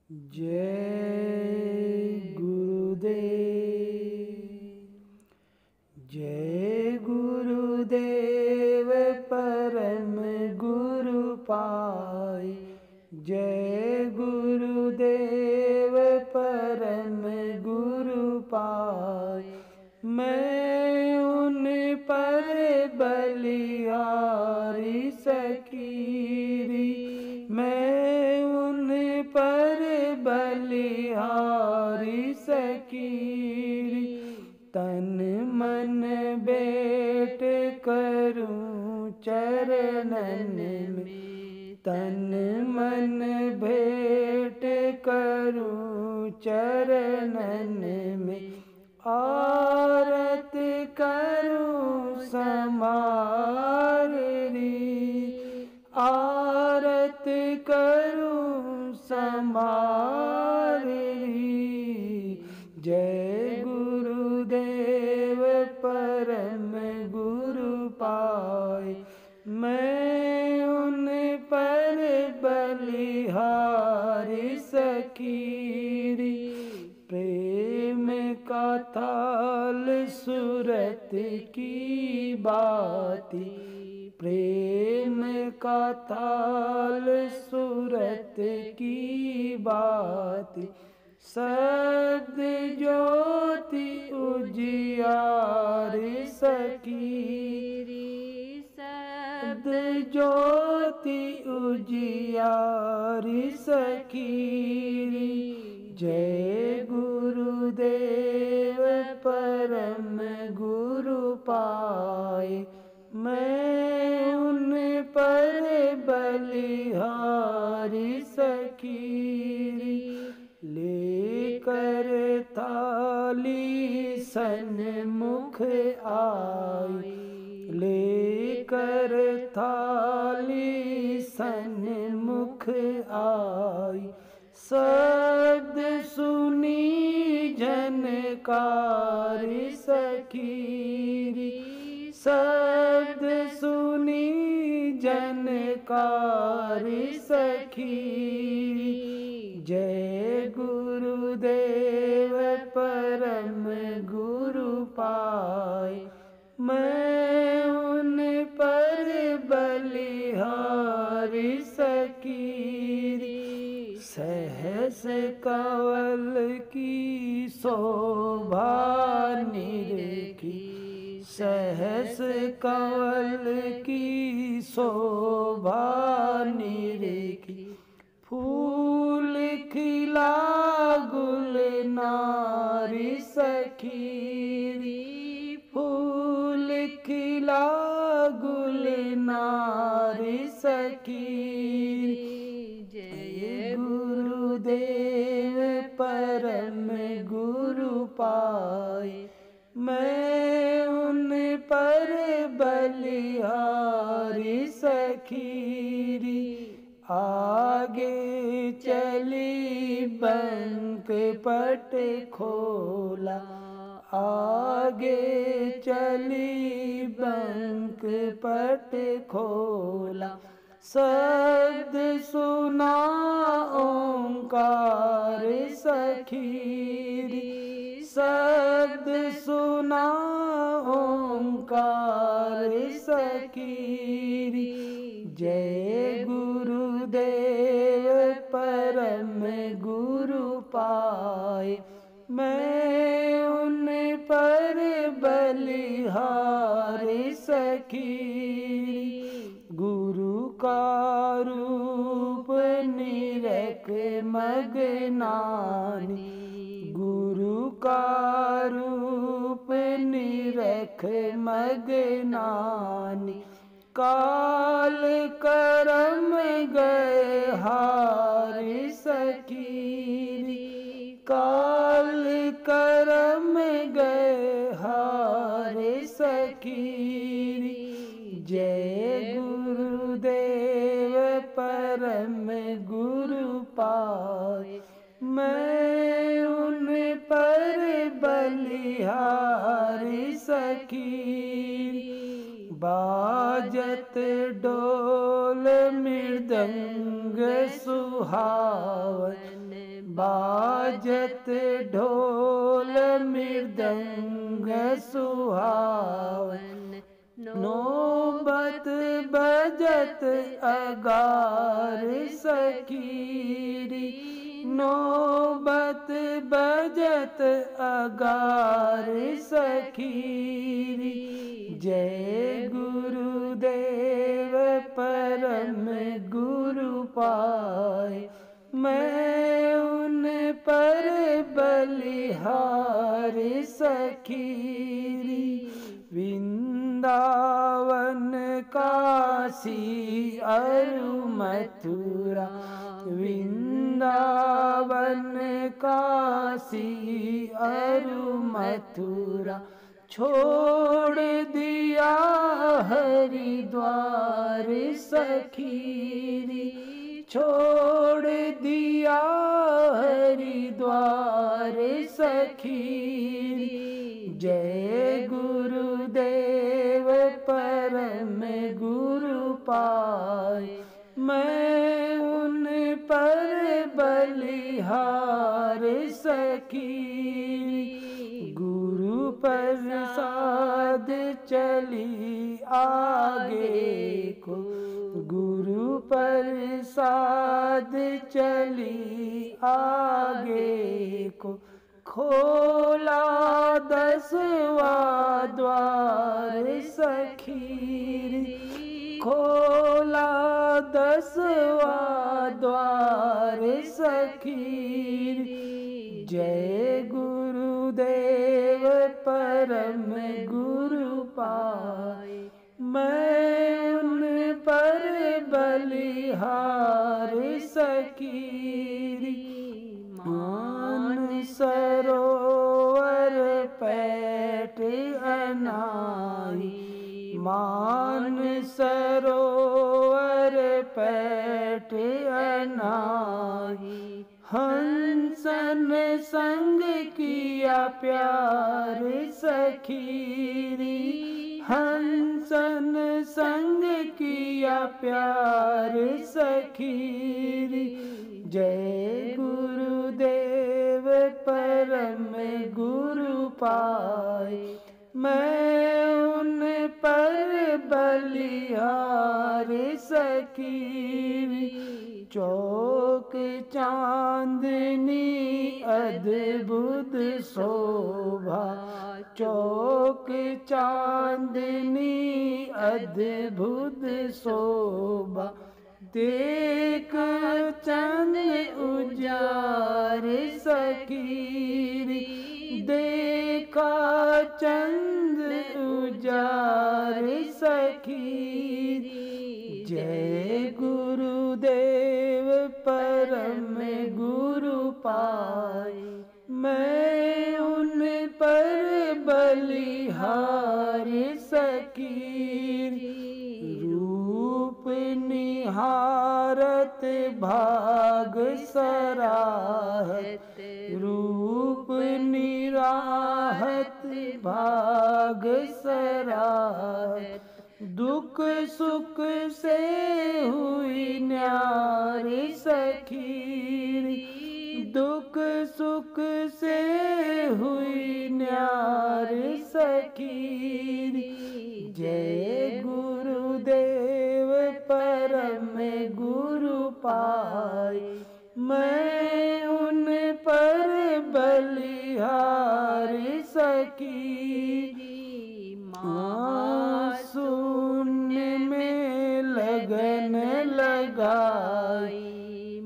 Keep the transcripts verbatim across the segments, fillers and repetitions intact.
जय गुरुदेव। जय गुरुदेव परम गुरु पाई। जय गुरुदेव परम गुरु पाई। मैं उन पर बलिहारी सकीरी। मैं उन पर बलिहारी सकीरी। तन मन बेट करूं चरणन में। तन मन भेंट करूं चरणन में। आरत करूं समाररी। आरत करूं समाररी। जय गुरुदेव परम गुरु पाई। मैं उन पर बलिहारी सकीरी। प्रेम का थाल सूरत की बाती। प्रेम का थाल सूरत की बाती। शब्द ज्योति उजियार सकीरी। शब्द ज्योति उजियार सकीरी। जय गुरुदेव परम गुरु पाए। मैं उन पर बलिहारी सकीरी। लेकर थाली सन्मुख आई। लेकर थाली सन्मुख आई। शब्द सुनी झनकार सकीरी। शब्द सुनी झनकार सकीरी। जय गुरुदेव परम गुरु पाई। मैं उन पर बलिहारी सकीरी। सहस कंवल की शोभा निरेखी। सहस कंवल की शोभा निरेखी। फूल खिला गुलनारी सकीरी। फूल खिला गुलनारी सकीरी। जय गुरुदेव परम गुरु पाई। मैं उन पर बलिहारी सकीरी। आगे चली बंक पट खोला। आगे चली बंक पट खोला। शब्द सुना ओंकार सकीरी। शब्द सुना ओंकार सकीरी। जय गुरुदेव परम गुरु पाए। मैं उन पर बलिहारी सकीरी। गुरु का रूप निरख मगनानी। गुरु का रूप निरख मगनानी। काल करम गए हार सकीरी। काल करम गए हार सकीरी। जय गुरुदेव परम गुरु पाए। मैं उन पर बलिहारी सकीरी। बाजत डोल मृदंग सुहावन। बाजत ढोल मृदंग सुहावन, नौबत बजत अगार सखीरी, नौबत बजत अगार सखीरी। जय गुरुदेव परम गुरु पाए, मैं उन पर बलिहार सखीरी। वृंदावन काशी अरु मथुरा, वृंदावन काशी अरु मथुरा, छोड़ दिया हरिद्वार सखीरी, छोड़ दिया हरिद्वार सखीरी। जय गुरुदेव परम गुरु पाए, मैं उन पर बलिहार सखीरी। गुरु प्रसाद चली आगे को, गुरु प्रसाद चली आगे को, खोला दसवा द्वार सखीरी, खोला दसवा द्वार सखीरी। जय गुरुदेव परम गुरु पाए, मैं उन पर बलिहार सखीरी। मान सरोवर पैठ अनाई, मान सरोवर पैठ अनाई, हंसन संग किया प्यार सखीरी, हंसन संग किया प्यार सखीरी। जय गुरुदेव परम गुरु पाए, मैं उन पर बलिहार सखीरी। चौक चांदनी अद्भुत शोभा, चौक चांदनी अद्भुत शोभा, देख चंद उजाड़ सखीरी, देखा चंद उजाड़ सखीरी। जय गुरुदेव परम गुरु पाए, मैं उन पर बलिहार सखीरी। रूप निहारत भाग सराहत, रूप निराहत भाग सराहत, दुख सुख से हुई न्यार सखीरी, दुख सुख से हुई न्यार सखीरी। जय गुरुदेव परम गुरु पाए, मैं उन पर बलिहार सखीरी। महाशून्य में लगन लगाई,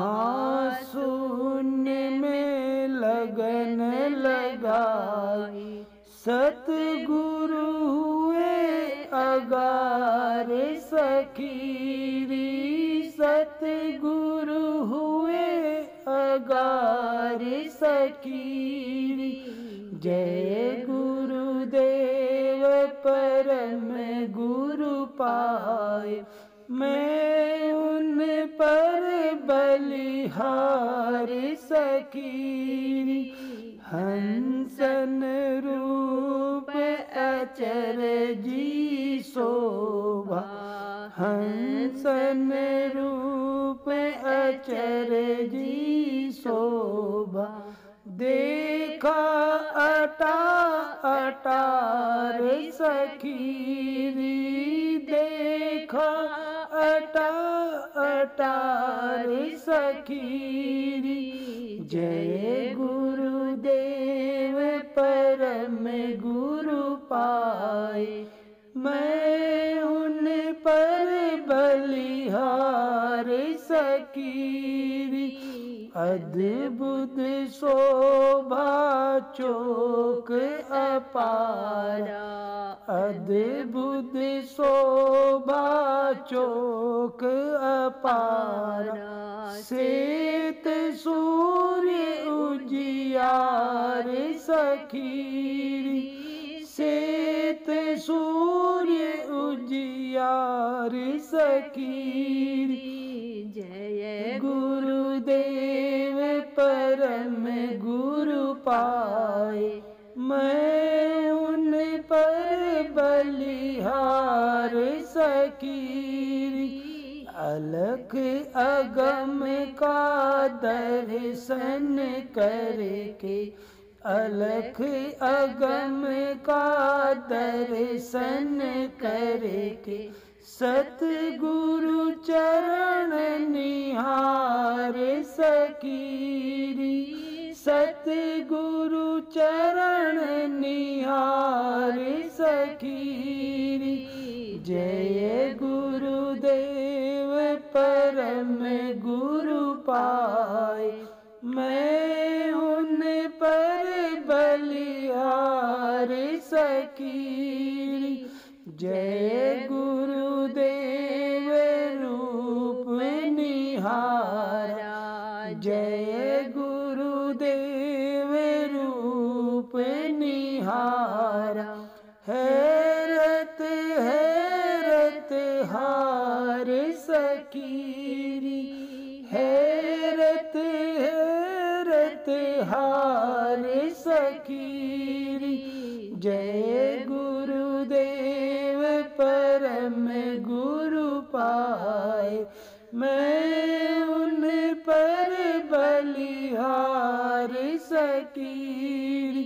महाशून्य में लगन लगाई, सतगुरु हुए अगार सखीरी, सतगुरु हुए अगार सखीरी। जय गुरुदेव परम गुरु पाए, मैं उन पर बलिहार सखीरी। हंसन रूप अचरजी शोभा, हंसन रूप अचरजी शोभा, देखा अटा अटार सखीरी, देखा अटा अटार सखीरी। जय गुरुदेव परम गुरु पाए, मैं उन पर बलिहार सखीरी। अद्भुत शोभा चोक अपारा, अद्भुत शोभा चोक अपारा। श्वेत सूर्य उजियार सखीरी, श्वेत सूर्य उजियार सखीरी। जय गुरुदेव परम गुरु पाए, मैं उन पर बलिहार सखीरी। अलख अगम का दर्शन करके, अलख अगम का दर्शन करके। सतगुरु चरण निहार सखीरी, सतगुरु चरण निहार सखीरी। जय गुरुदेव परम गुरु पाए, मैं उन पर बलिहार सखीरी। जय गुरुदेव रूप निहारा, जय गुरुदेव रूप निहारा। हैरत हैरत हार सखीरी, हैरत हैरत हार सखीरी। जय गुरुदेव परम गुरु पाए, मैं उन पर बलिहार सखीरी।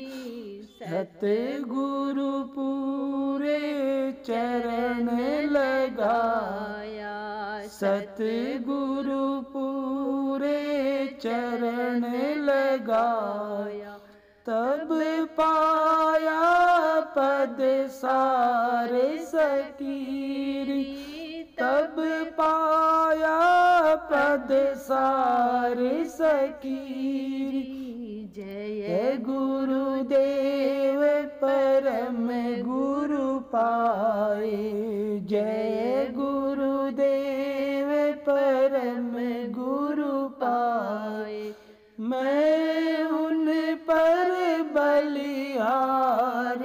सतगुरु पूरे चरण लगाया, सतगुरु पूरे चरण लगाया। तब पाया पद सार सखीरी, तब पाया पद सार सखीरी। जय गुरुदेव परम गुरु पाए, जय गुरुदेव परम गुरु पाए, मैं उन पर बलिहार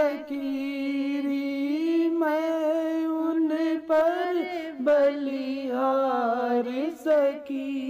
सखीरी, मैं उन पर बलिहार सखीरी।